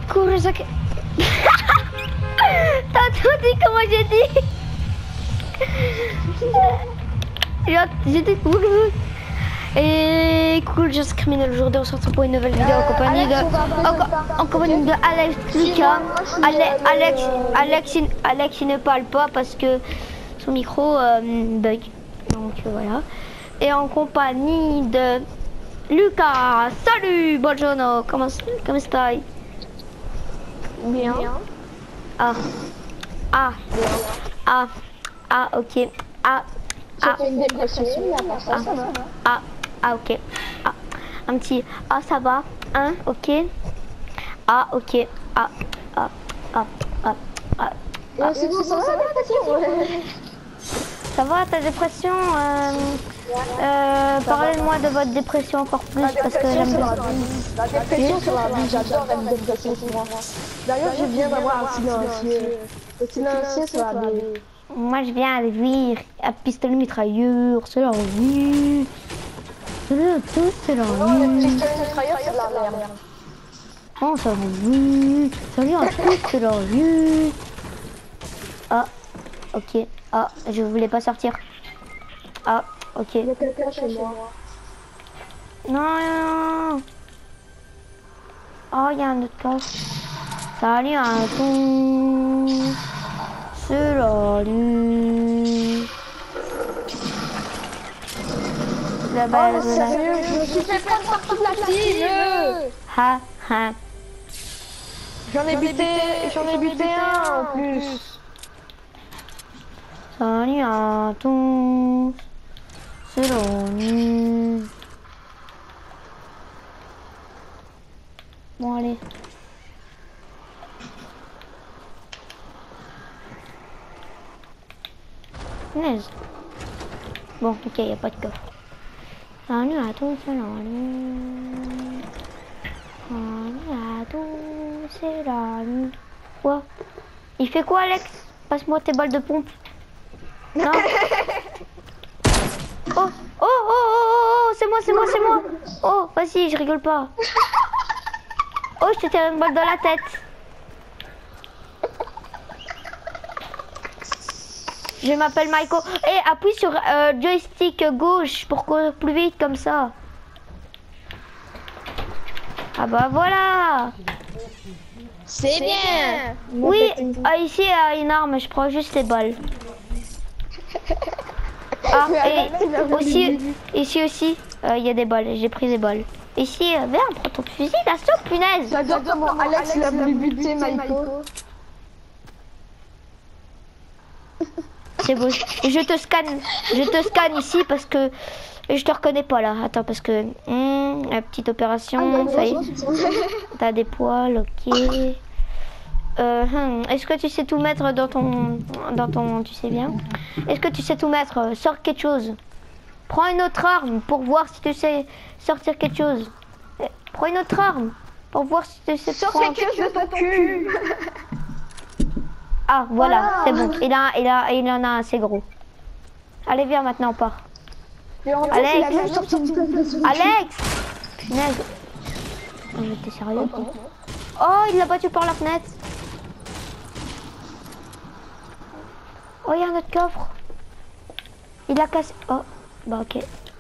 Kurosaki. T'as entendu comment j'ai dit? J'ai dit et cool, je suis criminel. Aujourd'hui, on se retrouve pour une nouvelle vidéo en compagnie de Alex Lucas. Alex, il ne parle pas parce que son micro bug. Donc voilà. Et en compagnie de Lucas. Salut, buongiorno. Comment stai? Bien. Ok. J'ai fait une dépression, ok. Un petit ça va, hein, ok. Ok. Sinon, ça va la dépression? Ça va ta dépression? Parlez-moi de votre dépression encore plus parce que j'aime bien. La dépression sur la vie, j'adore la dépression sur moi. D'ailleurs, je viens d'avoir un silencieux. Le silencieux sur la vie. Moi je viens de vivre à pistolet mitrailleur, c'est la vie. C'est la vie. Le pistolet mitrailleur, c'est de la merde. Oh, ça va, oui. Ça vient à tout, c'est la vie. Ok. Je voulais pas sortir. Ok. Il y a quelqu'un chez moi. Non. Oh, il y a un autre coffre. Salut, un ton. C'est la vie. La base. Sérieux, je me suis fait prendre par toute la team. J'en ai buté un en plus. Salut à tous, c'est l'ONU. Bon allez. Punaise. Bon ok, y a pas de coffre. Salut à tous, c'est l'ONU. Salut à tous, c'est l'ONU. Quoi? Il fait quoi Alex? Passe-moi tes balles de pompe. Non. Oh, c'est moi. Oh, vas-y, je rigole pas. Oh, je te tire une balle dans la tête. Je m'appelle Michael. Et appuie sur joystick gauche pour courir plus vite comme ça. Ah bah voilà. C'est bien. Oui, ici il y a une arme, je prends juste les balles. Et ici aussi, il y a des balles, j'ai pris des balles. Ici, viens, prends ton fusil d'assaut, punaise. J'adore comment Alex il a voulu buter Michael. C'est beau. Je te scanne ici parce que je te reconnais pas là. Attends, parce que la petite opération, ça y est. T'as des poils, ok. Est-ce que tu sais tout mettre dans ton, tu sais bien. Est-ce que tu sais tout mettre? Sors quelque chose. Prends une autre arme pour voir si tu sais sortir quelque chose. Prends une autre arme pour voir si tu sais sortir quelque chose de ton cul. Ah voilà, c'est bon. Il en a un assez gros. Allez viens maintenant on part. Alex. Punaise. Oh, mais t'es sérieux? Oh, il l'a battu par la fenêtre. Oh, il y a un autre coffre. Il l'a cassé. Oh, bah ok.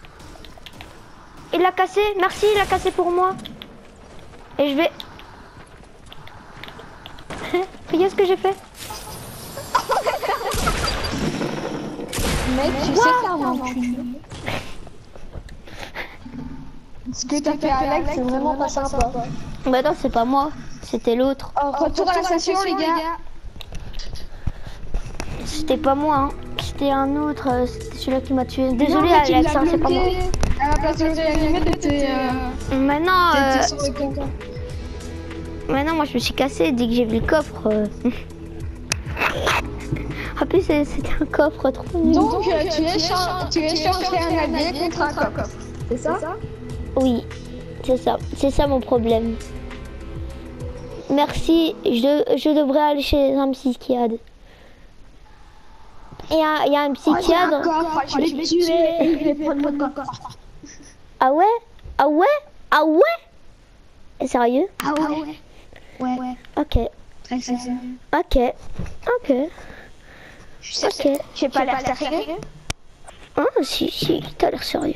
Il l'a cassé. Merci, il l'a cassé pour moi. Et je vais... Regarde ce que j'ai fait. Mec, tu sais faire mon cul. Ce que t'as fait Alex, c'est vraiment pas sympa. Bah non, c'est pas moi. C'était l'autre. Retour à la station, les gars. C'était pas moi, hein. C'était un autre, c'était celui-là qui m'a tué. Désolé Alex, hein, c'est pas moi. À la place de réanimer, t'étais... Maintenant, moi je me suis cassé dès que j'ai vu le coffre. En plus c'était un coffre trop nul. Donc tu échangerais un allié contre un coffre. C'est ça? Oui, c'est ça mon problème. Merci, je devrais aller chez un psychiatre. Il y a un psychiatre. Je vais le tuer et je vais prendre mon coffre. Ah ouais? Sérieux? Ah ouais. Ouais. Très sérieux. Ok. Ok. Ok. J'ai pas l'air sérieux. Ah, si, t'as l'air sérieux.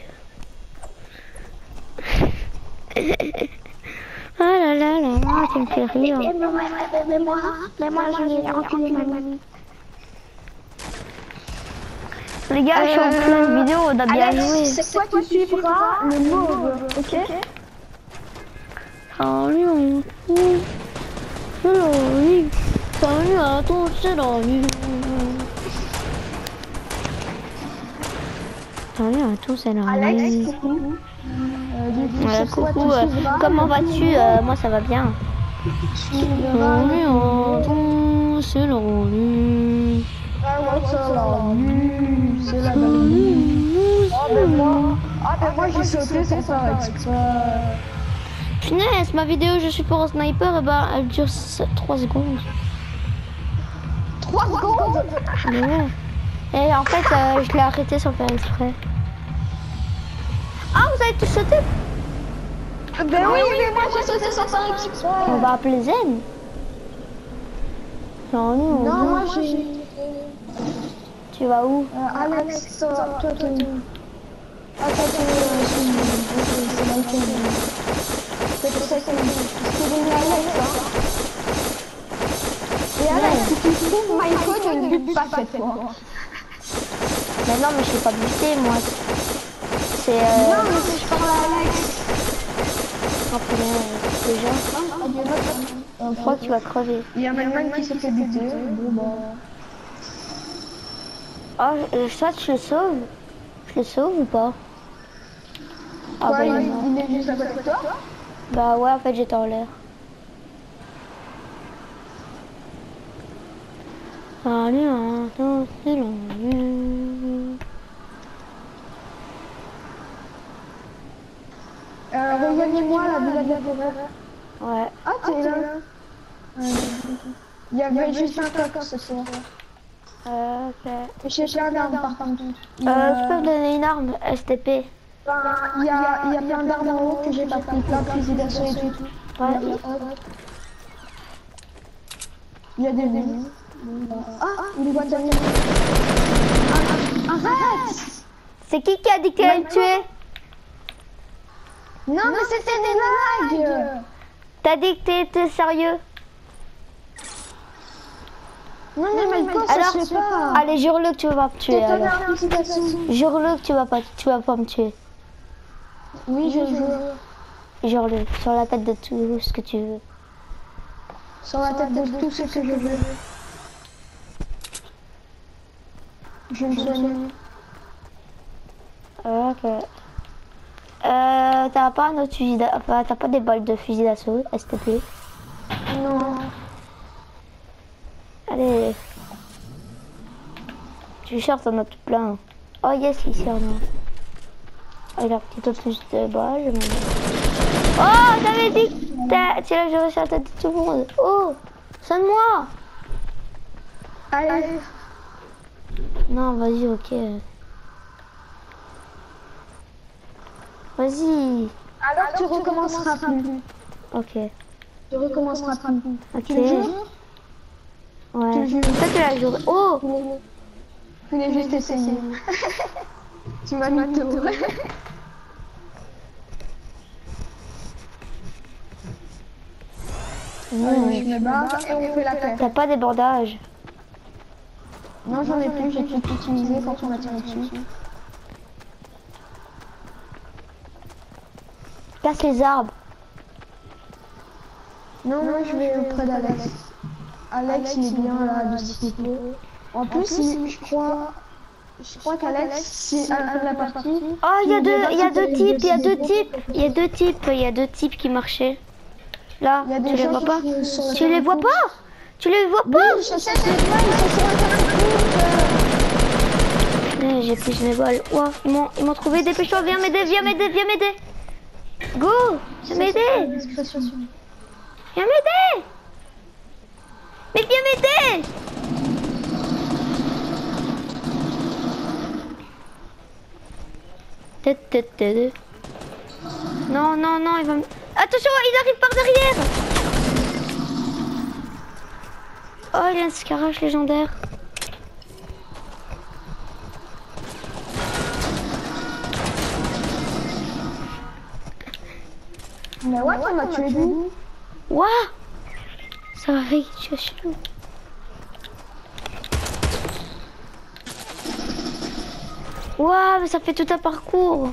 Ah là là là là, tu me fais rire. Mais moi, je vais enculer ma mamie. Les gars, je suis en pleine vidéo, on a bien joué. C'est toi qui suivras le mauve, ok? Salut, c'est la vie. Salut à tous, c'est la vie. Salut à tous, c'est la vie. Coucou. Coucou, comment vas-tu? Moi ça va bien. Salut à tous, c'est la vie. C'est la vie. Moi j'ai sauté sans faire exprès. Punaise, ma vidéo je suis pour un sniper, et bah elle dure 3 secondes. 3 secondes. Mais ouais. Et en fait, je l'ai arrêté sans faire exprès. Ah, vous avez tous sauté? Ben oui, mais moi j'ai sauté sans faire exprès. On va appeler Zen. Non, moi j'ai... Tu vas où? Alex, toi t'es où? Ah, toi t'es c'est pour ça que c'est venu Alex, hein. Et Alex, si tu trouves Michael, ne bute pas cette fois. Mais non, mais je suis pas buté, moi. C'est Non, mais je parle à Alex. Déjà. Je crois que tu vas crever. Il y a Magman qui se fait buter. Bon, bah... Ah, soit je le sauve. Je le sauve ou pas? Ah Quoi, bah il est juste à côté de toi? Bah ouais, en fait j'étais en l'air. Allez, attends, c'est long. Rejoignez-moi la villa de la forêt. Ouais. Ah, t'es là. Il y avait juste un coq ce soir. Ok. J'ai plein d'armes par contre. Tu peux me donner une arme STP? Il y a plein d'armes en haut que j'ai pas pris, plein de fusils d'assaut et tout. Ouais. Il y a des ennemis. Ah, une boîte d'amis. Arrête! C'est qui a dit qu'elle allait me tuer? Non, mais c'était des blagues! T'as dit que t'étais sérieux? Non, mais Malco, ça alors, se fait pas. Allez, jure-le que tu vas pas me tuer alors. Jure-le que tu vas pas me tuer. Oui, je jure. Jure-le, sur la tête de tout ce que tu veux. Sur la tête de tout ce que je veux. Je me soigne. Ok. T'as pas un autre fusil d'assaut? Enfin, t'as pas des balles de fusil d'assaut, s'il te plaît? Non. Allez. Tu cherches, t'en as tout plein. Oh yes, ici on a. Regarde, petit peu plus de balles. Oh, t'avais dit que tu l'as joué sur la tête de tout le monde. Oh, sonne-moi. Allez. Non, vas-y, ok. Vas-y. Alors tu recommenceras plus. Ok. Tu recommenceras plus. Ok. Tu le jures? Ouais. Tu le jures? Toi, tu l'as joué. Oh. Tu l'as juste essayé. Tu m'as mis tout. Je me barre et on fait la paix. T'as pas des bandages? Non, j'en ai plus, j'ai tout utilisé quand on m'a tiré dessus. Casse les arbres. Non, moi je vais auprès d'Alex. Alex, il est bien là, de ce niveau. En plus, je crois qu'Alex, c'est à la fin de la partie. Oh, il y a deux types qui marchaient. Là, tu les vois pas? Tu les vois pas? Tu les vois pas? Oui, je sais, c'est bien, ils sont sur un J'ai plus mes balles. Ouah, ils m'ont trouvé, dépêche-toi, viens m'aider. Go, viens m'aider. Viens m'aider. Mais viens m'aider. Non, il va me... Attention, ils arrivent par derrière. Oh, il y a un scarage légendaire. Mais ouais, on m'a tué d'où? Ouah, ça va vite, je suis chelou. Ouah, mais ça fait tout un parcours.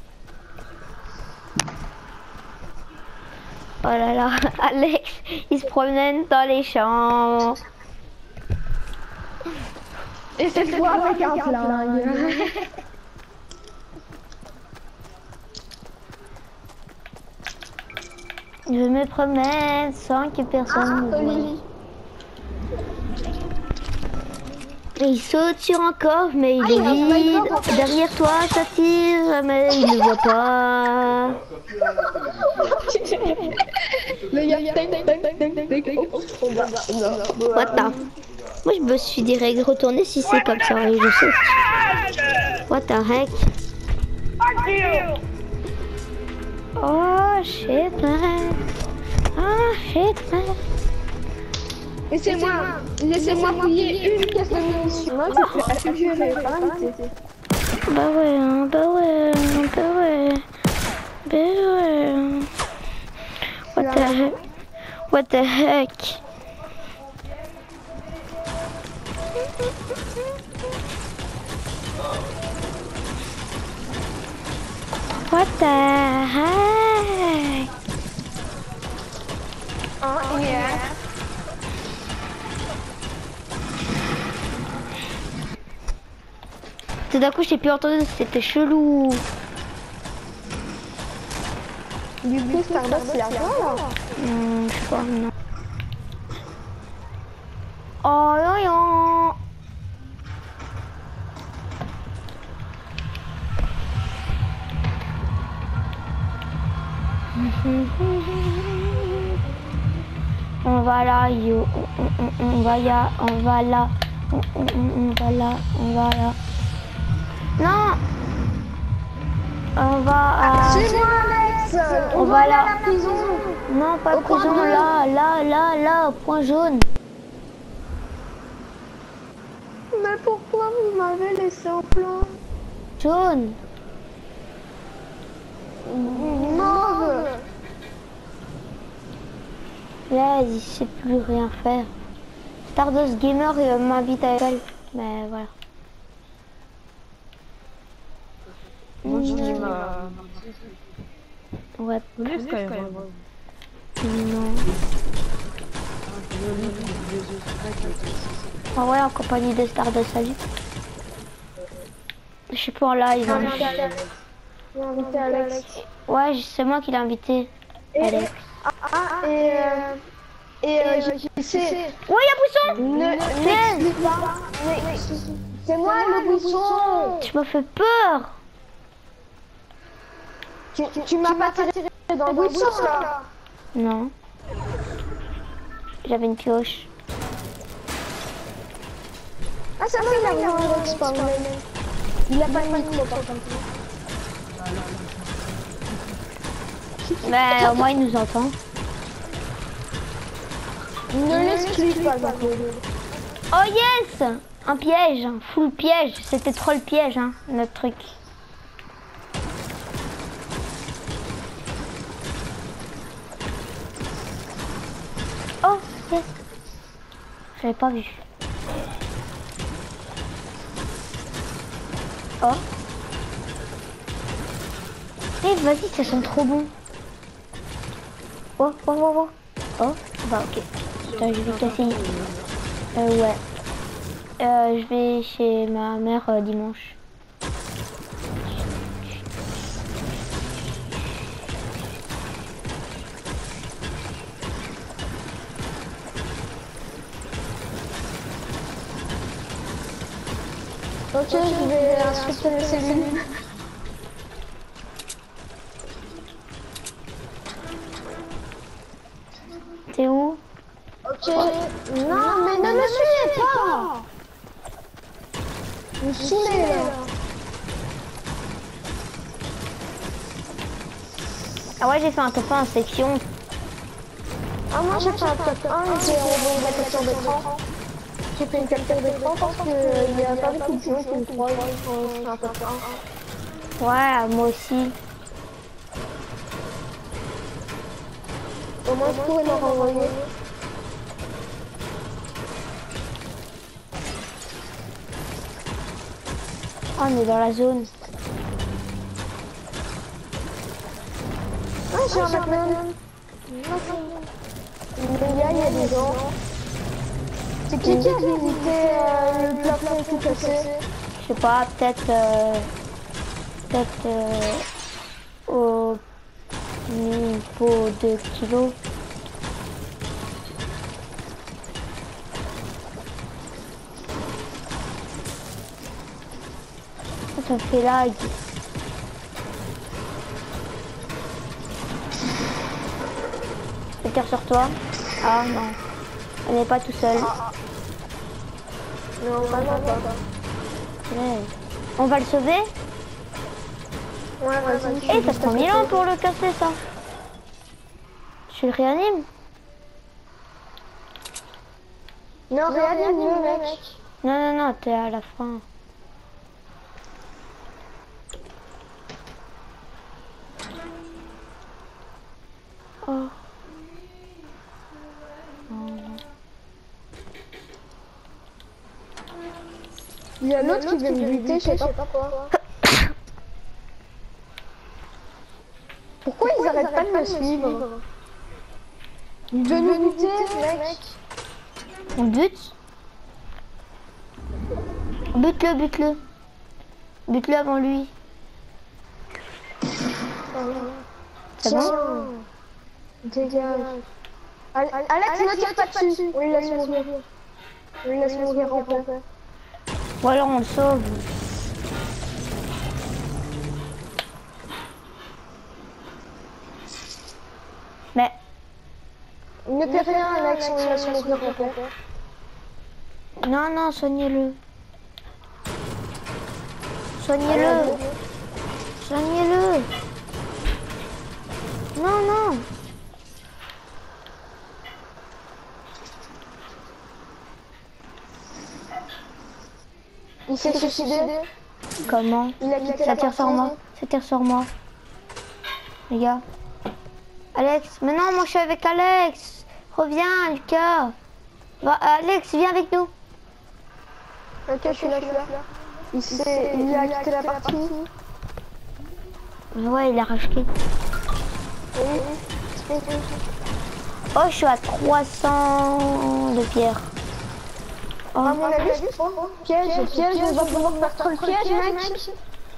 Oh là là, Alex, il se promène dans les champs. Et cette fois avec un flingue. Je me promène sans que personne me voie. Et il saute sur un coffre, mais il est vide. Derrière toi, ça tire, mais il ne voit pas. What the? Moi, je me suis direct retourné si c'est comme ça et je saute. What the heck? Oh shit man. Oh shit man. Laissez-moi fouiller une pièce de munitions. Moi, j'avais pas invité. Bah ouais, hein, bah ouais, bah ouais. Bah ouais. What the heck? What the heck? What the heck? Oh yeah. Tout d'un coup, j'ai plus entendu, c'était chelou. Du coup, Stardust, il y a quoi là? Je sais pas, non. Oh non, non. On va là, yo. On va là, on va là. On va là, on va là. Non. On va à... Suis-moi, Alex. On va là. À la prison. Non, pas Au prison, point là, au point jaune. Mais pourquoi vous m'avez laissé en plan? Jaune. Mauve. Là, il sait plus rien faire. Stardust Gamer m'invite à elle, mais voilà. Moi, je dis Ouais, non. Ah ouais, en compagnie de Stardust, salut. Je suis pas en live. Hein. J'ai invité Alex. Ouais, c'est moi qui l'ai invité. Alex. Je sais. Ouais, y'a Bousson. N'explique pas. C'est moi le Bousson. Tu m'as fait peur. Tu m'as pas tiré dans le Bousson là. Non. J'avais une pioche. Ah ça va, il a vraiment Alex par même. Il a pas de micro par contre. Mais au moins il nous entend. Ne l'explique pas, Jean-Claude. Oh yes! Un piège, full piège. C'était trop le piège, hein, notre truc. Oh yes! J'avais pas vu. Oh. Eh vas-y, ça sent trop bon. Oh, oh, oh, oh. Oh, bah ok. Putain, je vais casser. Ouais. Je vais chez ma mère dimanche. Ok, je vais inspecter les cellules. T'es où? Ok. Non, mais ne me suivez pas. Vous saoulez là. Ah ouais, j'ai fait un top 1 en section. Ah, moi j'ai fait un top 1 et j'ai envoyé la capture d'écran. J'ai fait une capture d'écran parce qu'il y a pas beaucoup de gens qui me croient quand je fais un top 1. Ouais, moi aussi. Au moins je pourrais leur envoyer. Oh, on est dans la zone. Ah, j'ai un Magnum. Il y a des gens. C'est qui a visité le plafond tout cassé? Je sais pas, peut-être au niveau de kilos. Ça me fait lag. Je tire sur toi. Ah non. On n'est pas tout seul. Non, vraiment pas. Ouais. On va le sauver? Ouais, vas-y. Eh, ça prend 1000 ans pour le casser, ça. Je le réanime? Non, réanime-le, mec. Non, non, non, t'es à la fin. Oh. Il y a l'autre qui veut me buter, je sais pas pourquoi. Pourquoi ils arrêtent pas de me suivre? Ils veulent nous buter, mec. On bute? Bute-le, bute-le. Bute-le avant lui. C'est bon? Dégage. Alex, ne tire pas dessus. On lui laisse mourir. On lui laisse mourir en paix. Ou alors on le sauve. Mais Ne fais rien, Alex, on lui laisse mourir en paix. non, non, soignez-le. Soignez-le. Soignez-le. Non, non. Il s'est suicidé. Comment? Il a quitté Ça la tire sur partie. moi. Ça tire sur moi. Les gars. Alex. Mais non, moi je suis avec Alex. Reviens, Lucas. Va, Alex, viens avec nous. Ok, je suis là, je suis là. Il a quitté la partie. Ouais, il a racheté. Oui. Oh, je suis à 300 de pierre. Oh, À mon avis, je pense. Piège, on va pouvoir faire trop le piège, mec.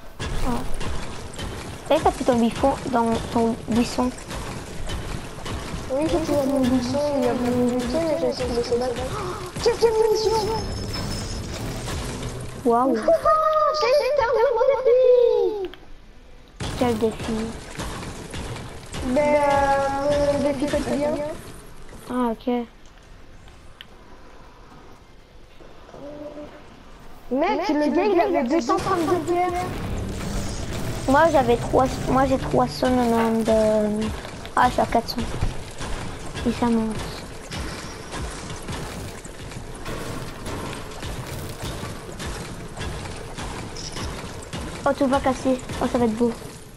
et t'as plus ton buisson dans ton buisson. Oui, j'ai toujours mon buisson, il y a mon buisson, mais j'ai essayé de laisser battre. Quelle munition! Waouh, Quel quel défi. défi quotidien. Ah, ok. Mec, le gars, il avait 232 pierres. Moi j'ai 390 de... Ah, je suis à 400. Et ça monte. Oh, tout va casser. Oh, ça va être beau.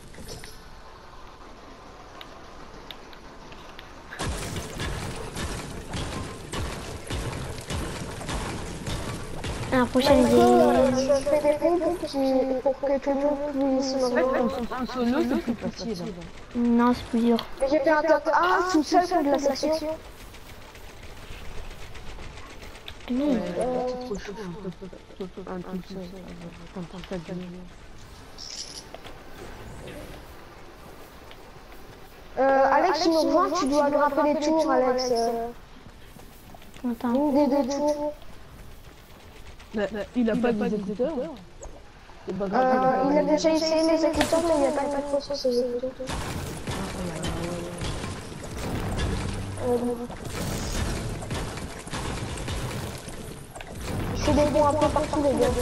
La prochaine Je fais des pompes pour que tout le monde puisse me rejoindre. Un solo, c'est plus facile. Non, c'est plus dur. Mais j'ai fait un top 1 tout seul contre la section. Mmh. C'est trop chaud. Un tout seul. Quand t'as gagné. Alex, tu nous rejoins, tu dois grimper les tours, Alex. Attends. Une des deux tours. Il a pas d'exécuteur. Il a déjà essayé les écouteurs, mais il n'y a pas de façon sur ses écouteurs. Je fais des bons un peu partout, les gars.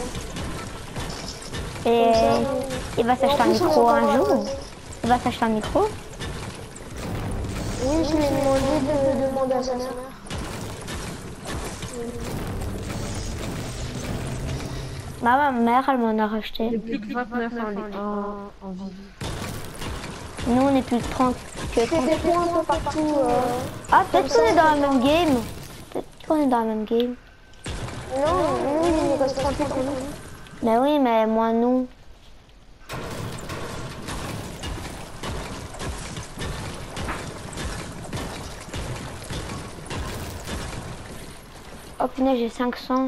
Et il va s'acheter un micro un jour. Il va s'acheter un micro. Oui, je lui ai demandé de demander à sa mère. Ma mère, elle m'en a racheté. J'ai plus que 29 en vie. Nous, on est plus de 30 que C'est 30. des points un peu partout. Ah, peut-être qu'on est dans la même game. Peut-être qu'on est dans la même game. Non, nous, il nous reste 38 pour nous. Mais oui, mais moi, nous. Oh punaise, j'ai 500.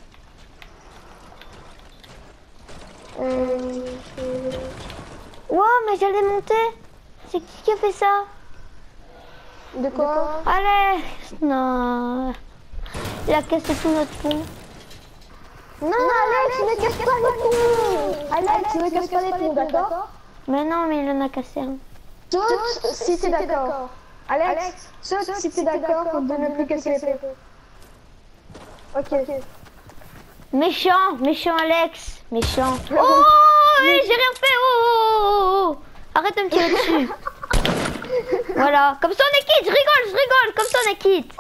Wow, mais j'allais monter. C'est qui a fait ça? De quoi? Allez, non. Il a cassé tout notre pont. Non, Alex, ne casse pas les ponts! Alex, ne casse pas les ponts, d'accord? Mais non, mais il en a cassé un. Saute si t'es d'accord. Alex, saute si t'es d'accord de ne plus casser les ponts. Ok. Méchant, méchant Alex, méchant. Oh, j'ai rien fait. Oh. Arrête de me tirer dessus. Voilà, comme ça on est quitte. Je rigole, comme ça on est quitte.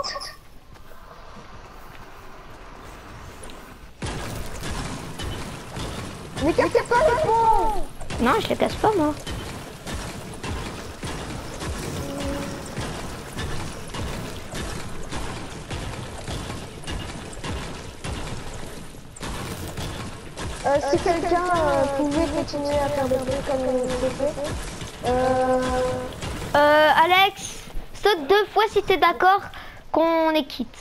Ne cassez pas les ponts! Non, je les casse pas moi. Si quelqu'un pouvait continuer à faire des trucs comme il fait. Alex, saute 2 fois si t'es d'accord qu'on est quitte.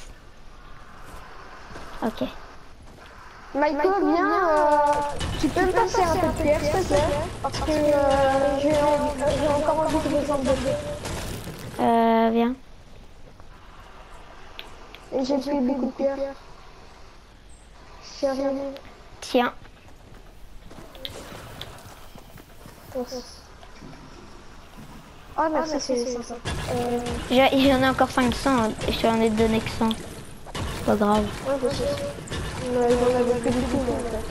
Ok. Michael, viens, tu peux me passer un peu de pierre, s'il te plaît? Parce que j'ai encore envie de descendre de pied. Viens. Et j'ai pris beaucoup de pierre. Chérie. Tiens. Oh merci, c'est sympa. J'en ai encore 500 et je t'en ai donné que 100. C'est pas grave. Ouais, je sais. Mais il en avait plus du tout, en fait.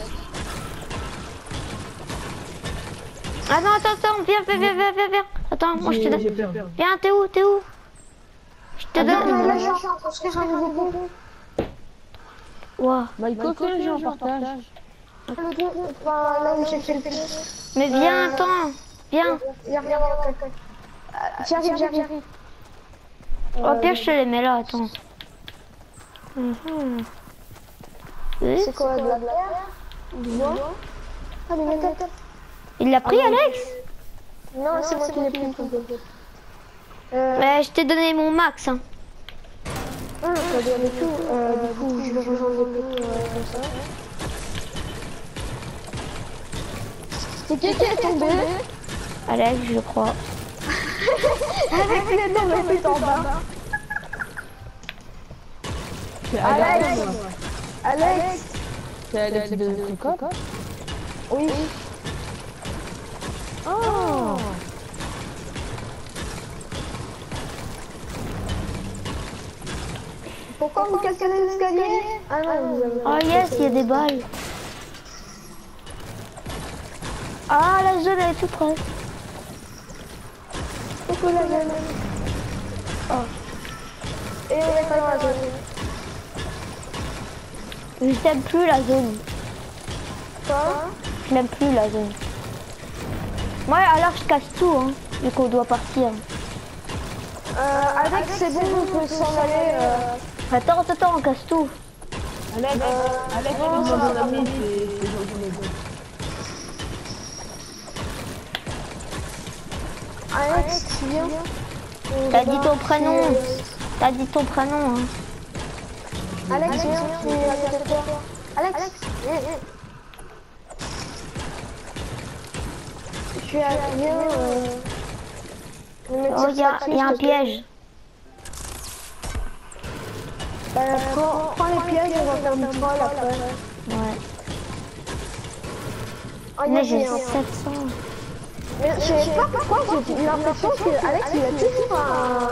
Attends, viens. Attends, moi je te donne. Viens, t'es où? Je te donne. Là, je suis en train de construire un nouveau pont. Wow. Michael, fais le jeu en partage. Enfin, là où j'ai fait le pont. Mais viens, attends. Viens. Il y a rien dans le caca. J'arrive. Au pire, je te les mets là, attends. Oui. C'est quoi, de la bière? Du bois? Ah, des méthodes. Il l'a pris, Alex? Non, c'est moi qui l'ai pris. Je t'ai donné mon max. Hein. Ah, ça doit aller tout. Du coup, je vais rejoindre le pont comme ça. C'est qui est tombé? Alex, je crois. Avec les tombés tout en bas. Alex. C'est Alex de Coco? Oui. Oh! Pourquoi vous cassez l'escalier? Ah non, vous avez... Oh yes, il y a des balles. Ah, la zone elle est tout près. Pourquoi la zone? Oh. Et on est pas dans la zone. Je t'aime plus la zone. Quoi? Je n'aime plus la zone. Moi alors je casse tout hein, vu qu'on doit partir. Alex, c'est bon, on peut s'en aller. Attends, on casse tout. Alex, nous sommes amis, c'est gentil. Alex, viens. T'as dit ton prénom. T'as dit ton prénom. Hein. Alex, viens, tu es à côté de toi. Alex, viens. Je suis à viens. Oh, il y a un piège. Prends les pièges, on va faire une troll après. Ouais. Oh, Mais j'ai un. 700. Mais je sais pas pourquoi, j'ai l'impression que Alex il a toujours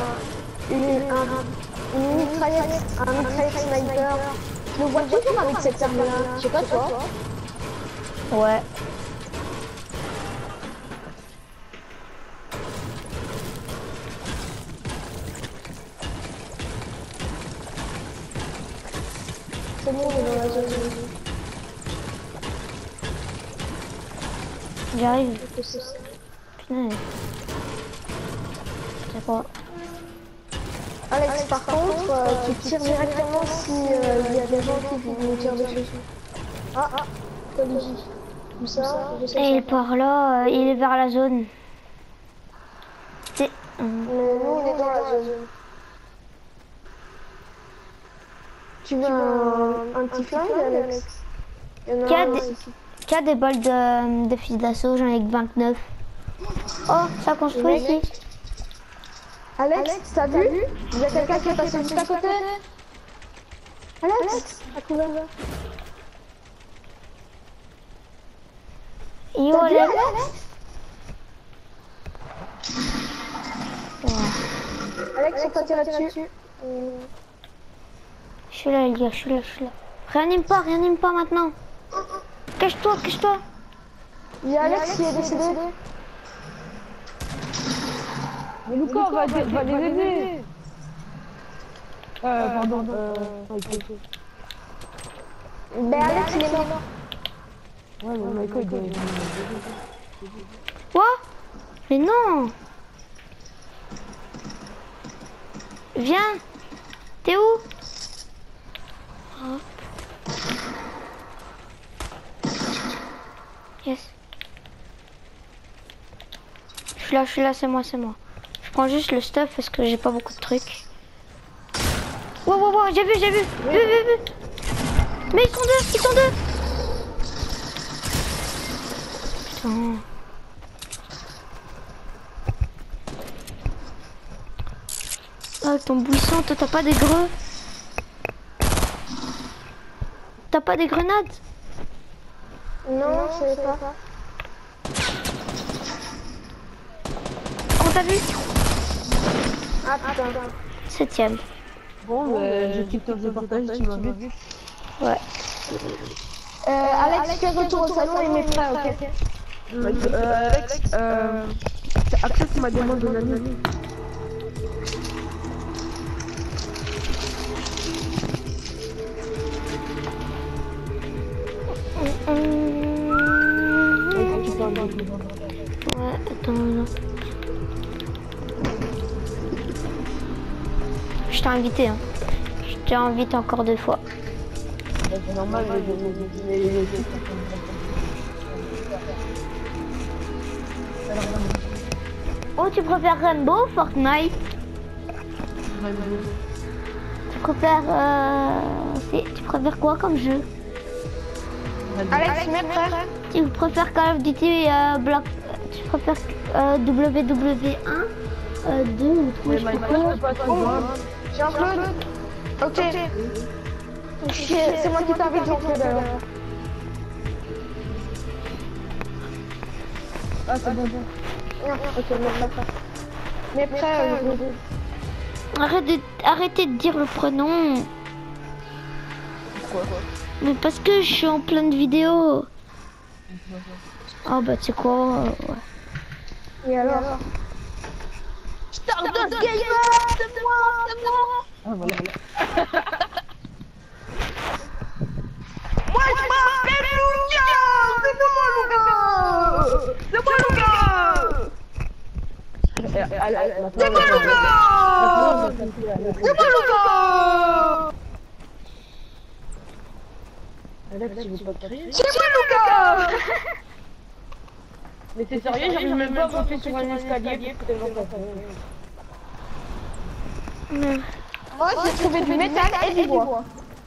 une mitraillette, un mitraillette sniper. Je le vois toujours avec cette arme-là. Je sais pas toi. Ouais. C'est bon, on est dans la zone. J'arrive. Putain. C'est quoi? Alex, par contre, tu tires directement si il y a des gens qui nous tirent dessus. Ah, Olivier. Comme ça, Et par là, il est vers la zone. C'est... Nous, on est dans la zone. Tu veux un petit flingue, Alex? Qui a des balles de fusil d'assaut? J'en ai que 29. Oh, ça construit ici. Alex, t'as vu? Il y a quelqu'un qui est passé juste à côté. Alex, à couvert. Et où Alex? Alex, on t'a tiré dessus. Je suis là, les gars, je suis là. Réanime pas maintenant. Cache-toi. Il y a Alex qui est décédé. Mais Lucas va les aider. Pardon. Ben Alex, il est mort. Ouais, mais Michael, il doit... Quoi? Mais non. Viens. T'es où? Hop. Yes. Je suis là, c'est moi. Je prends juste le stuff parce que j'ai pas beaucoup de trucs. Wow, j'ai vu. Mais ils sont deux. Putain. Ah, ton buisson, toi t'as pas des greux? T'as pas des grenades? Non, je sais pas. On t'a vu? Ah putain. 7ème. Bon, je quitte le partage, tu m'as vu. Ouais. Alex, fais retour au salon et mets prêt, ok? Alex, accepte ma demande de l'ami. Ouais, attends, non. Je t'ai invité, hein. Je t'ai invité encore 2 fois. C'est normal, Oh, tu préfères Rainbow ou Fortnite? Tu préfères quoi comme jeu? Alex, mets prêt. Tu préfères Call of Duty Black... Tu préfères WW1 2 ou 3? Mais Michael, pas trop. Jean-Claude. Ok. C'est moi qui t'invite, Jean-Claude, alors. Ah, c'est bon. Ok, mets prêt, Arrêtez de dire le prénom. Quoi? Mais parce que je suis en pleine vidéo. Ah bah tu sais quoi, ouais. Et alors? Stardust Gamer, c'est moi. Ah, voilà. Moi, je m'appelle Lucas. C'est moi, Lucas. C'est moi, Lucas. Alex, tu veux pas te crier? C'est moi, Lucas. Mais t'es sérieux, j'arrive même pas à monter sur un escalier pour te voir ta famille. Moi, j'ai trouvé du métal et du bois.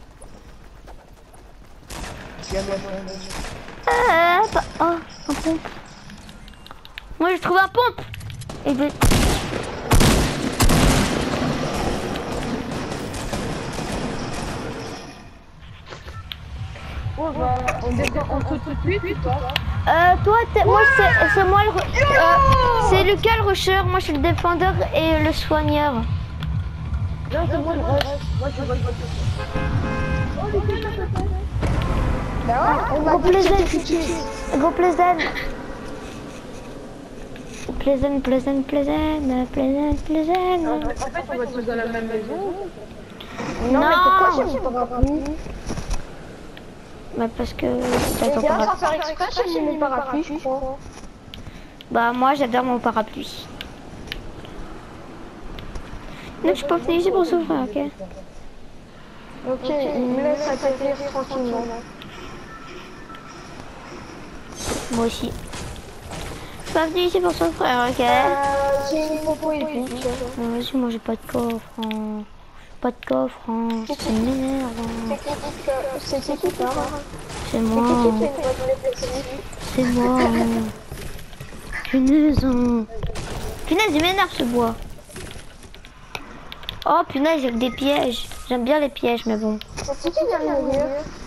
Oh, un pompe. Moi j'ai trouvé un pompe. Et ben... On descend en tout de suite ou pas? Toi, moi c'est moi le... c'est Lucas le rusher, moi je suis le défendeur et le soigneur. Non, c'est moi le rush. Moi je rush. Oh, Lucas, Bah ouais, on va Go Pleasant. Go Pleasant. Pleasant. En fait, on va tous dans la même maison. Non, mais pourquoi je me rappelle? Bah parce que t'as Les ton gars, sans parapluie. faire exprès, j'ai mis mon parapluie, je crois. Bah moi j'adore mon parapluie. Donc je peux venir ici pour souffrir, ok? Ok, il me laisse atterrir tranquillement. Moi aussi. Je peux venir ici pour souffrir, ok? J'ai une popo épique. Vas-y, moi j'ai pas de coffre. Hein. Pas de coffre, hein. Ça m'énerve. Hein. C'est qui qui part? C'est moi. Hein. C'est moi. Hein. Punaise. Hein. Punaise, il m'énerve ce bois. Oh punaise, il y a que des pièges. J'aime bien les pièges, mais bon. C'est qui vient de mourir?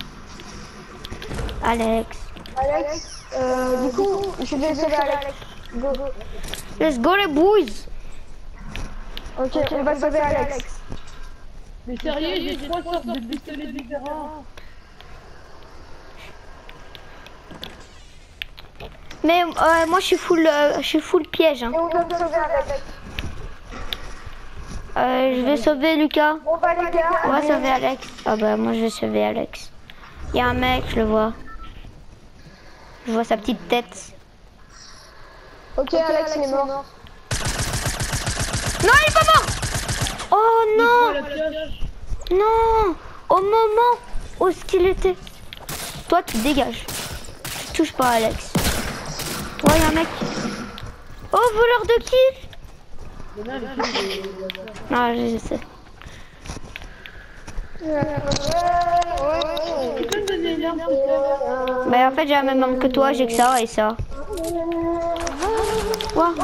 Alex. Alex, du coup, je vais sauver Alex. Go, go. Let's go les boys. Ok, on va sauver Alex. Mais sérieux, j'ai 3 sortes de pistolets différents. Mais moi je suis full piège. Hein. Et on va sauver Alex. Je vais sauver Lucas. Bon bah les gars, On va sauver Alex. Ah bah moi je vais sauver Alex. Il y a un mec, je le vois. Je vois sa petite tête. ok, Alex il est mort. Non, il est pas mort. Oh non. Non. Au moment où ce qu'il était. Toi tu dégages. Touche pas Alex. Ouais, il y a un mec. Oh, voleur de kill. Ah, je sais. Tu peux me donner une arme? Mais en fait, j'ai la même arme que toi, j'ai que ça et ça. Wow.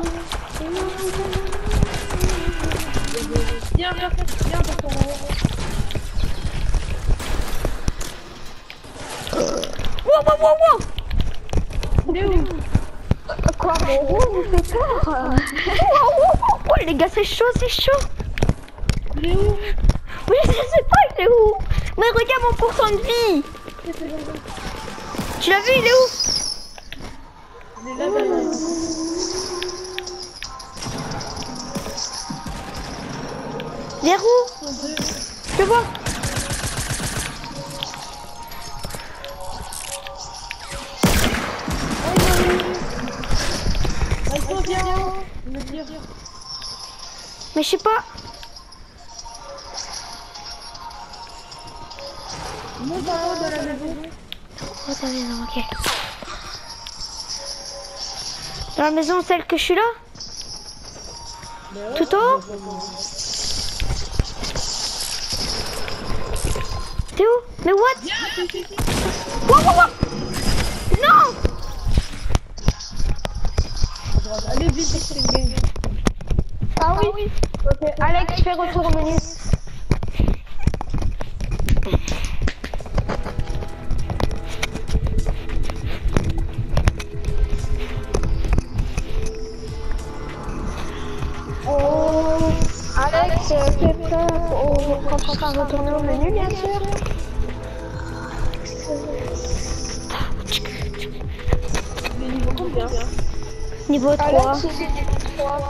Viens, viens, dans ton rang. Wow. Il est où? Quoi, mon roux, vous faites peur? Oh, les gars, c'est chaud, c'est chaud. Il est où? Oui, je sais pas, il est où. Mais regarde mon pourcent de vie. Tu l'as vu, il est où? Il est là-bas. Vers où? Je le vois. Mais je sais pas. Monte en haut de la maison. Oh, dans la maison, ok. Dans la maison, celle que je suis là? Tout haut? T'es où? Mais what? Wow. Non! Allez vite, c'est une game. Ah oui. Ok, Alex, fais retour au menu. Alex, fais prêt quand tu seras retourné au menu, bien sûr. Le niveau combien? Niveau 3. Alex, il est niveau 3.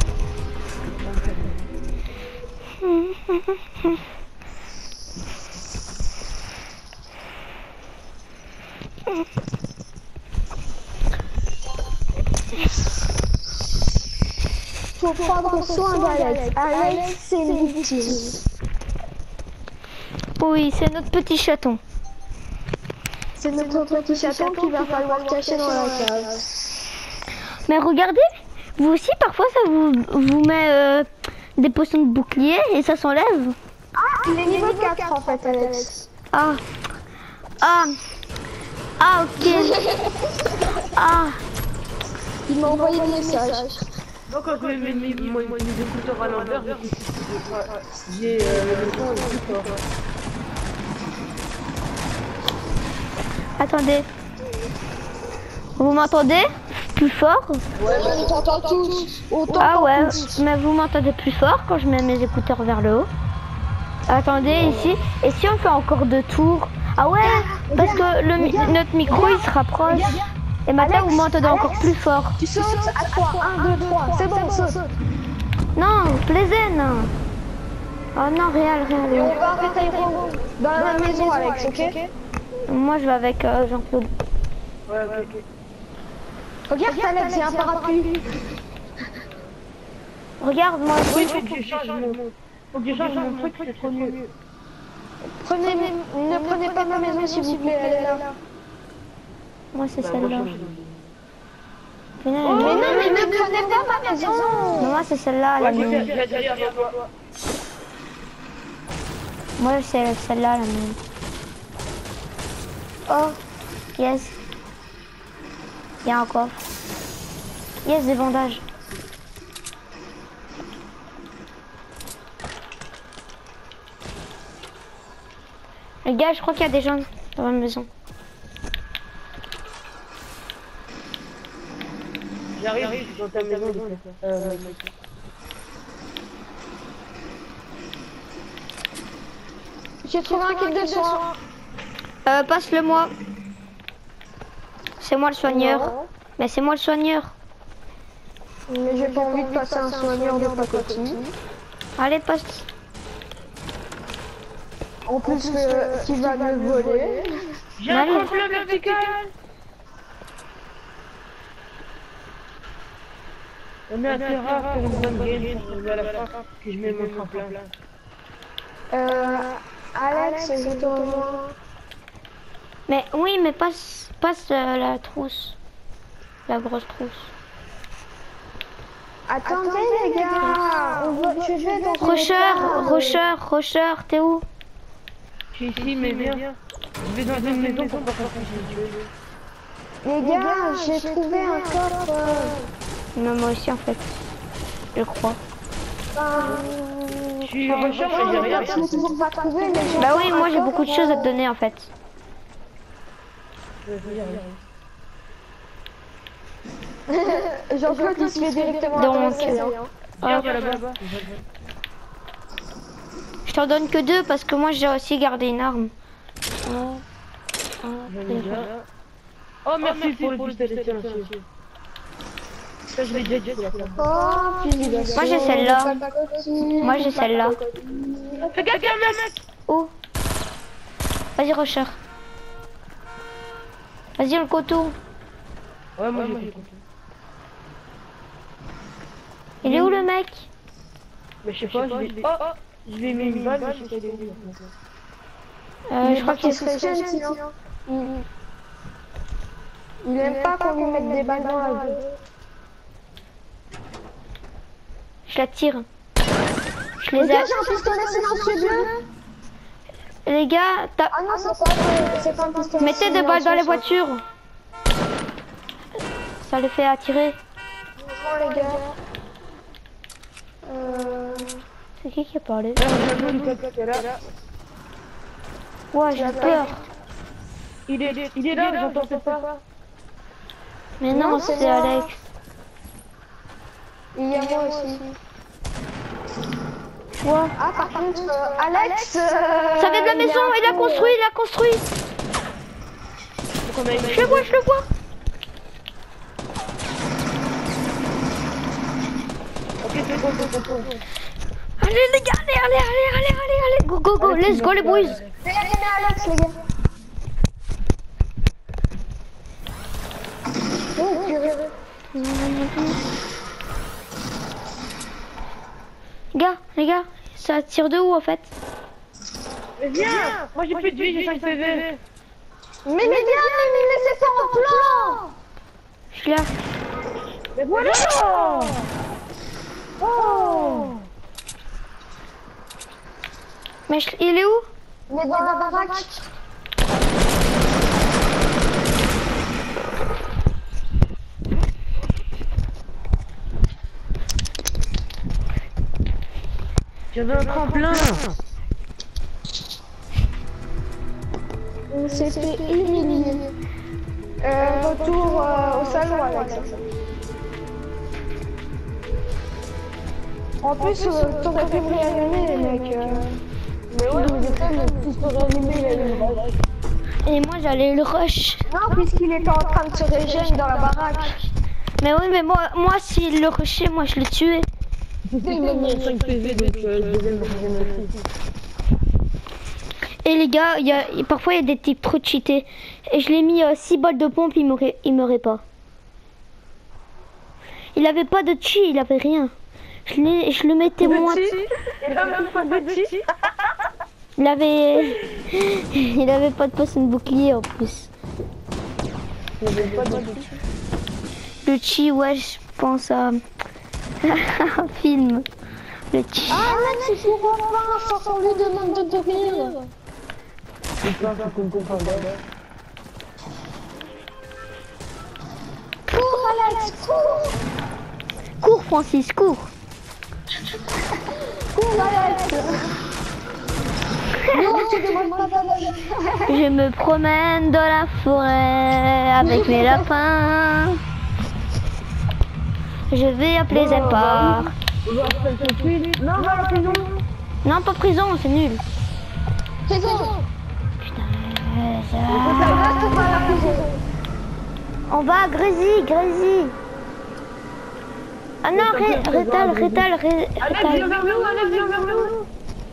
Faut prendre soin d'Alex. Alex, c'est une victime. Oui, c'est notre petit chaton. C'est notre petit chaton qu'il va falloir cacher dans la cave. Mais regardez, vous aussi parfois ça vous met des potions de bouclier et ça s'enlève. Ah, il est niveau 4 en fait, Alex. Ah, ok. Ah, Il m'a envoyé des messages. Moi, quand je mets mes écouteurs à l'envers, j'ai le son le plus fort. attendez. Vous m'entendez plus fort? Ouais, mais on t'entend tous. Ah ouais, mais vous m'entendez plus fort quand je mets mes écouteurs vers le haut. Attendez ici. Et si on fait encore 2 tours? Ah ouais, parce que notre micro il se rapproche. Et maintenant vous m'entendez encore plus fort. Tu sautes à 3, 1, 2, 3. C'est bon, saute. Non, plaisant. Oh non, réel. Et on va en détail dans la maison, Alex, ok? Moi je vais avec Jean-Claude. Ouais, ok. Regarde, Alex, c'est un parapluie. Regarde, moi Oui, aussi. faut que je change mon truc, c'est trop nul. Ne prenez pas ma maison s'il vous plaît, elle est là. Moi c'est celle-là. Mais non, mais ne prenez pas ma maison. Non, moi c'est celle-là, la mienne. Moi c'est celle-là, la mienne. Oh, yes. Il y a un coffre. Yes, des bandages. Les gars, je crois qu'il y a des gens dans la maison. J'arrive dans ta maison. J'ai trouvé un kit de soins. Passe-le moi. C'est moi le soigneur. Non. Mais c'est moi le soigneur. Mais j'ai pas envie de passer un soigneur de pacotille. Allez, passe. En plus, qui va me voler. J'ai un tremplin vertical. On est intérêt à faire une bonne game pour arriver à la fin que je mets mon tremplin. Alex, je te rejoins. Mais oui, mais passe la trousse. La grosse trousse. Attendez les gars, je vais dans Rocher, t'es où? Je suis ici, mais viens. Je vais dans une maison pour pas faire que Les gars, j'ai trouvé un coffre. Non, moi aussi en fait. Je crois. je suis recherche et j'ai rien. Je n'ai toujours pas trouvé. Bah oui, moi j'ai beaucoup de choses à te donner en fait. Jean-Claude il se fait directement Donc, Regarde là-bas. je t'en donne que 2 parce que moi j'ai aussi gardé une arme. Oh, merci pour le pistolet, tiens, monsieur. Ça, je l'ai déjà dit. Moi j'ai celle-là. Moi j'ai celle-là. Regarde, mec. Où? Vas-y, Rocher. Vas-y, le coteau. Ouais, moi j'ai compris. Il est où le mec? Mais je sais pas, je lui ai mis une balle, mais je sais pas il est où. Je crois qu'il serait gentil. Il aime pas qu'on lui mette des balles dans la gueule. Je la tire. Je les ai. Regarde, j'ai un pistolet silencieux bleu. Les gars, Ah non, c'est pas un pistolet. mettez des balles dans les voitures. Ça les fait attirer. Bonjour les gars. C'est qui a parlé? Là. Ouais, j'ai peur. Il est là, j'entends pas. Mais non, c'est Alex. Il y a moi aussi. Ouais. Ah, par contre, Alex. Ça vient de la maison, il l'a construit. Je le vois. Ok, c'est bon. Allez les gars, allez. Go, let's go les boys. Regardez Alex, les gars. Oh, purée. Les gars, ça tire de où en fait? Mais viens. Moi j'ai plus de vie, j'ai 5 PV. Mais les gars, mais laissez pas en plan. Je suis là. Mais voilà. Oh. Mais il est où? Il est dans la baraque. J'avais un tremplin. C'était humilié. Retour au salon, Alex. En plus, t'aurais pu me réanimer, mec. Mais ouais, mais tu peux réanimer, il a eu le rush. Et moi j'allais le rush. Non, puisqu'il était en train de se régénérer dans la baraque. Mais oui, mais moi s'il le rushait, moi je l'ai tué. Il m'a mis 5 PV, donc je devais me régénérer aussi. Et les gars, parfois il y a des types trop cheatés. Et je l'ai mis 6 balles de pompe, il m'aurait pas. Il avait pas de chi, il avait rien. Je le mettais moins. Il avait même pas de chi. Il avait... il avait pas de potion de bouclier en plus. Il avait pas de chi. Le chi, ouais, je pense à un film. Le chi. Ah, mec, c'est pour enfin, chanson lui demande de dormir. C'est pas ça qu'on comprend bien. Cours, Alex, cours. Cours, Francis, cours. Cours, Alex. Non, tu demandes pas d'aller. Je me promène dans la forêt avec mes lapins. Je vais appeler Zepar. On va faire tout de suite. Non, on va à la prison. Non, pas prison, c'est nul. Prison. Putain, On on va à Grésy. Ah non, Rétal. Allez, viens vers nous, allez, viens vers nous.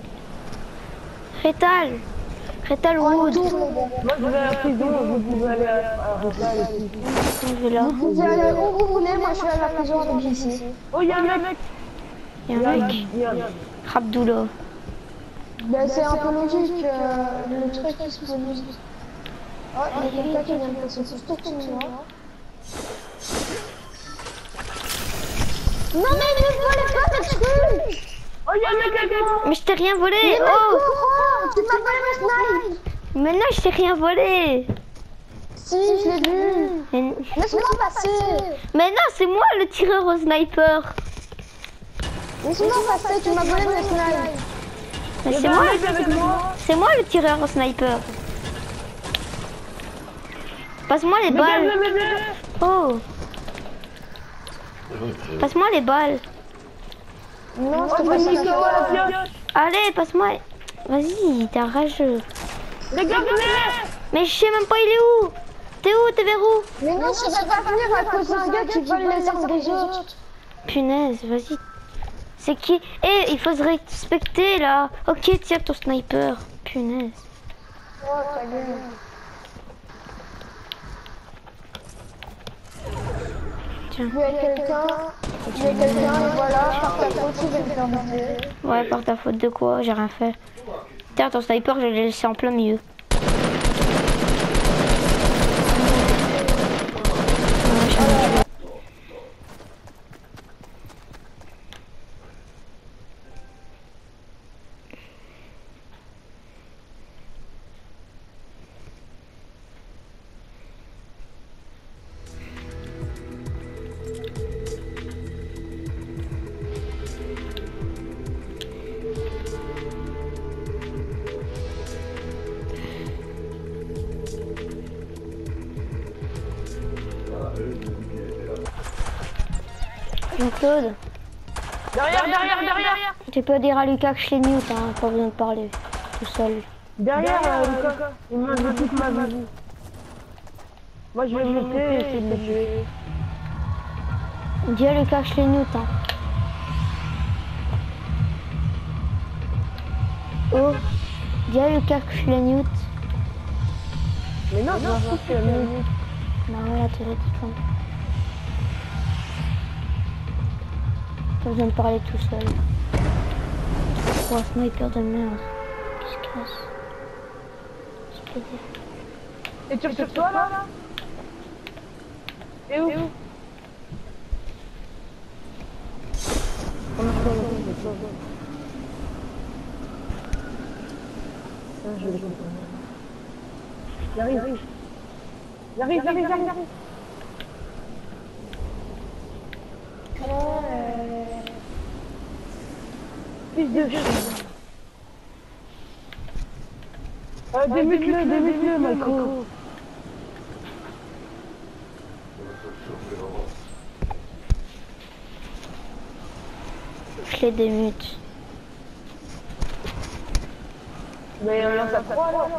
Rétal Wood. Moi, je vais à la prison, vous pouvez aller à Rétal et tout. Je vais là. Vous pouvez aller où vous voulez, moi je vais à la prison avec ici. Oh, il y a un mec. Il y a un mec. Rabdoula. Ben c'est un peu logique, le truc qui se produit. Oh, il y a quelqu'un qui vient de passer sur ce tour-là. Non mais ne volez pas mes trucs. Oh, il y a un mec avec moi. Mais je t'ai rien volé. Mais Oh, tu m'as volé mes snipes. mais non, je t'ai rien volé. Si, je l'ai vu. Mais, Laisse-moi passer. mais non, c'est moi le tireur au sniper. Laisse-moi passer, tu m'as volé mes snipes. Mais Il y c'est a moi. un mec avec moi. C'est moi le tireur au sniper. Passe-moi les balles. Oh. Passe-moi les balles. Non, je Oh, te c'est passe Nico à la pioche. Allez, passe-moi. Vas-y, t'es un rageux. Les gars, venez. Mais je sais même pas il est où. T'es où? T'es vers où? Mais non, je vais pas venir à cause d'un gars qui vole les armes des autres. Punaise, vas-y. C'est qui? Eh, il faut se respecter là. Ok, tiens ton sniper. Punaise. Oh, ta gueule. Tiens. Il y a quelqu'un, et voilà, par ta faute, tu vas me faire buter. Ouais, par ta faute de quoi? J'ai rien fait. Tiens, ton sniper, je l'ai laissé en plein milieu. Jean-Claude, Derrière. tu peux dire à Lucas que je l'ai mute, hein, pas besoin de parler tout seul. Derrière, Lucas. Il me veut toute ma vie. Moi, je vais monter et essayer de le tuer. Dis à Lucas que je l'ai mute, hein. Oh, dis à Lucas que je l'ai mute. Mais non, je m'en fous que minute. Bah voilà, tu l'as dit quand même. Pas besoin de parler tout seul. Oh, un sniper de merde. Qu'est-ce qu'il casse? Je peux dire. Et tu es sur toi là? Et où? Je vais les comprendre. J'arrive. Fils de chien. Démute-le, Michael. Je les démute. Mais on lance à 3 là.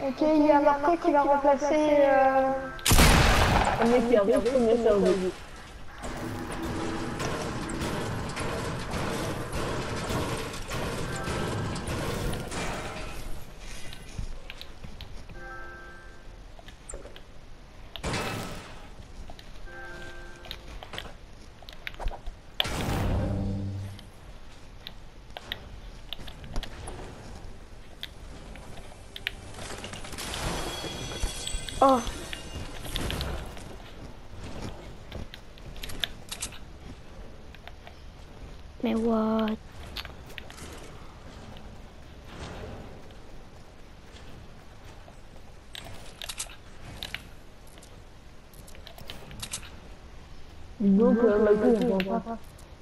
Ok, il y a Marco qui va remplacer... Un mec qui arrive, premier cerveau. Oh. Mais what? Donc, Michael, on va pas.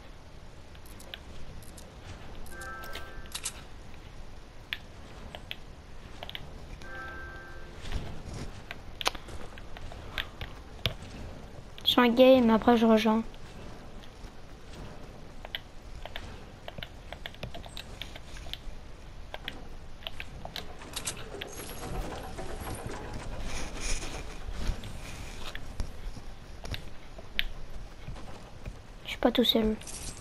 Je suis un game, après je rejoins. Je suis pas tout seul.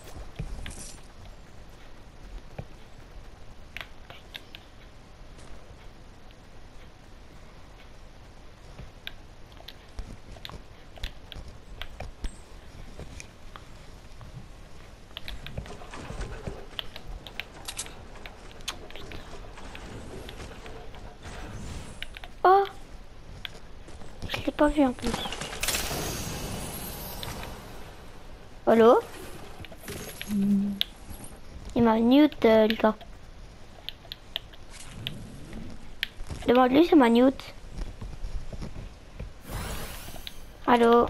Oh, je l'ai pas vu en plus. Allô? Il m'a mute le gars. Demande-lui c'est ma mute. Allô?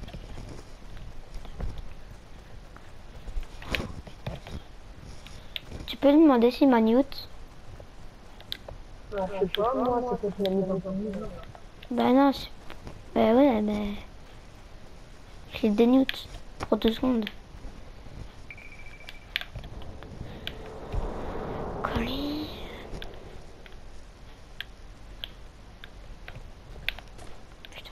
Tu peux lui demander s'il m'a mute? Je sais pas, moi, c'est quand il a mis dans ton livre. Ben non, ben ouais, ben... Je l'ai démute pour 2 secondes. Colis. Putain.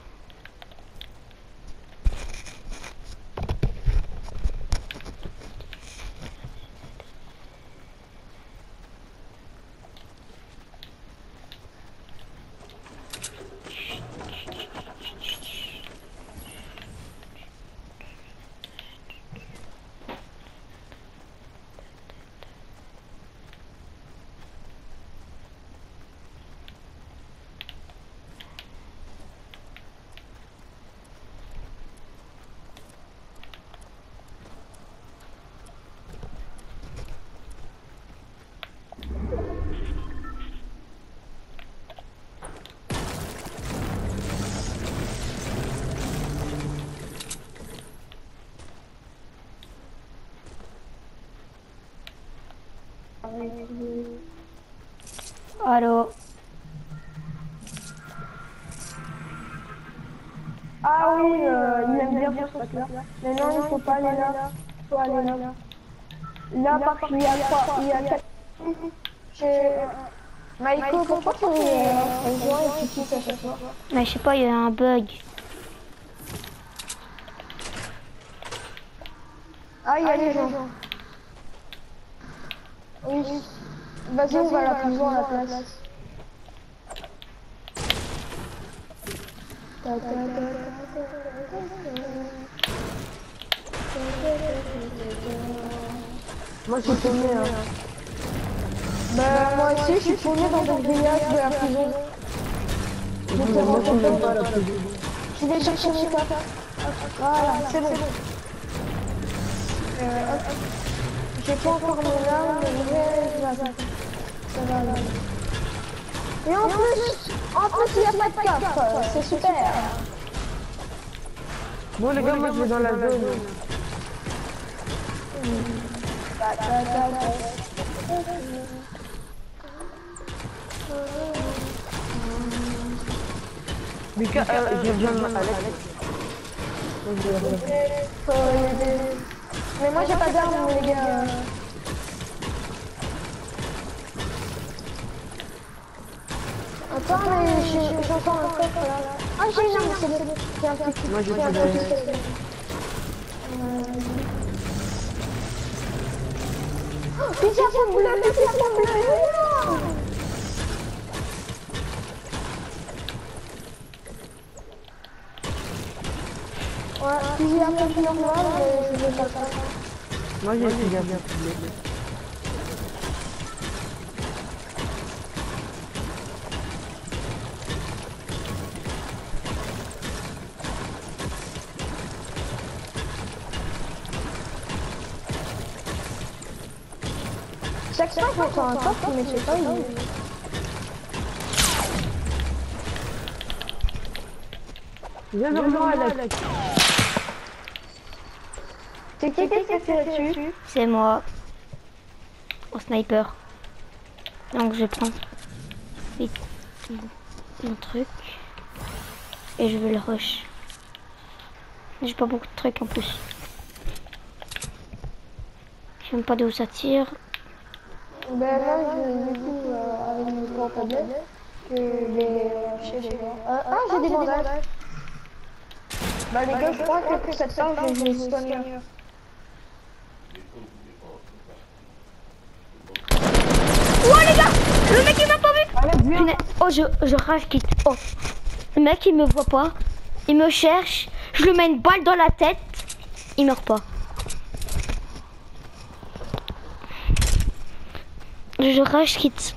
Allô? Ah oui, il aime bien faire ça là. Mais non, il faut pas aller là. Il faut aller là. Là, parce qu'il y a 3, il y a 4. Maïko, pourquoi tu rejoins et tu quittes à chaque fois? Mais je sais pas, il y a un bug. Ah, il y a les gens. Oui. Vas-y, on va la plus à la place. Moi, je suis paumé, hein. Bah, moi aussi, je suis paumé dans le grillage de la prison. Moi, je n'aime pas la prison. Je vais chercher mes cartes. Voilà, c'est bon. J'ai pas encore mon arme, mais ça va aller. Et en plus, il n'y a pas de coffre. C'est super. Bon, les gars, moi, je vais dans la zone. Mika, je viens de Alex. Mais moi, j'ai pas d'arme, les gars. Attends, mais j'entends un coffre là. Ah, j'ai une arme, c'est bon. J'ai un petit. Moi, j'ai J'ai un pas petit. d'aller. Pizza pomme bleue, pizza pomme bleue. Ouais, pizza pomme normale, mais je veux pas ça. Moi, j'ai bien. Chaque fois, j'entends un coffre, mais je sais pas où. Viens vers moi, Alex. C'est qui s'est fait là-dessus? C'est moi. Au sniper. Donc je prends vite mon truc. Et je vais le rush. J'ai pas beaucoup de trucs en plus. Je sais même pas d'où ça tire. Ben là, du coup, avec mon portable, que les... chez les gars. Ah, j'ai des bandages. Bah les gars, je crois que pour cette fois, je vais soigner. Oh les gars, le mec il m'a pas vu. Alex, viens. Punaise. Oh je rage quitte. Oh, le mec il me voit pas, il me cherche, je lui mets une balle dans la tête, il meurt pas. Je rage quitte.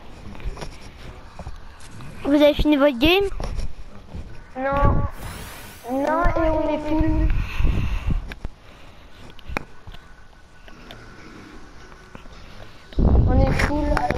Vous avez fini votre game? Non. Non, et on est full. On est full.